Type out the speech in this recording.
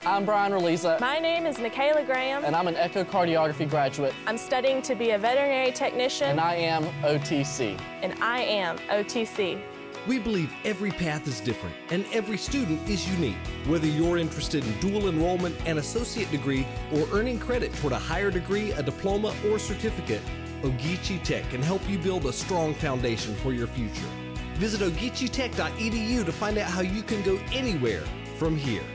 I'm Brian Reliza. My name is Michaela Graham. And I'm an echocardiography graduate. I'm studying to be a veterinary technician. And I am OTC. And I am OTC. We believe every path is different and every student is unique. Whether you're interested in dual enrollment and associate degree or earning credit toward a higher degree, a diploma, or certificate, Ogeechee Tech can help you build a strong foundation for your future. Visit ogeecheetech.edu to find out how you can go anywhere from here.